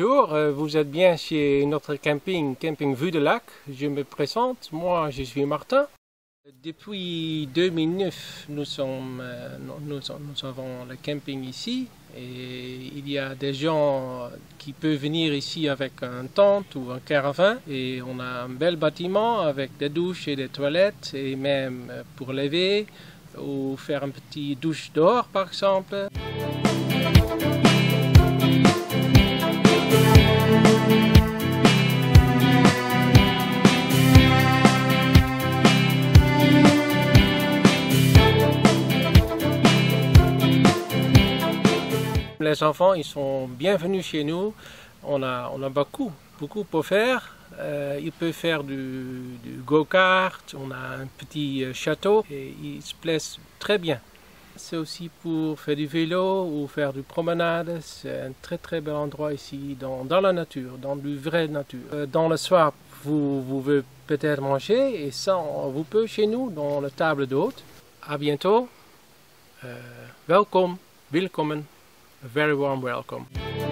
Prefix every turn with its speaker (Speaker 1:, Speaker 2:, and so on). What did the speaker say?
Speaker 1: Bonjour, vous êtes bien chez notre camping, Camping Vue de Lac. Je me présente, moi je suis Martin. Depuis 2009, nous avons le camping ici et il y a des gens qui peuvent venir ici avec un tente ou un caravane et on a un bel bâtiment avec des douches et des toilettes et même pour laver ou faire une petite douche dehors par exemple. Les enfants, ils sont bienvenus chez nous. On a beaucoup pour faire. Ils peuvent faire du go-kart, on a un petit château et ils se plaisent très bien. C'est aussi pour faire du vélo ou faire du promenade. C'est un très bel endroit ici dans la nature, dans du vrai nature. Dans le soir, vous pouvez peut-être manger et ça, vous pouvez chez nous dans la table d'hôte. À bientôt. Welkom, willkommen. A very warm welcome.